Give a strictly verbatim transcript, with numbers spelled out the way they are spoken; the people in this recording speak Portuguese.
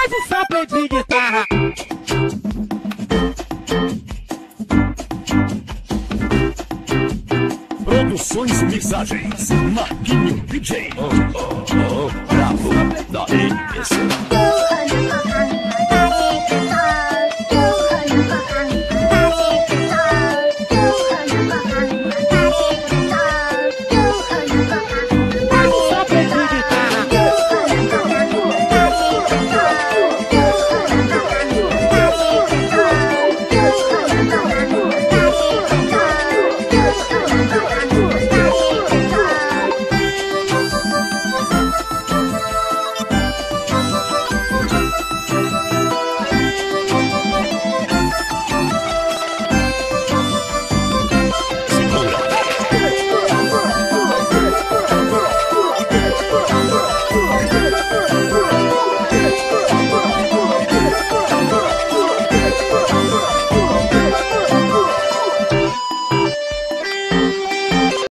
faz um sample de guitarra. Produções e mixagens, Marquinho D J. Oh, oh, oh, bravo, daí, esse.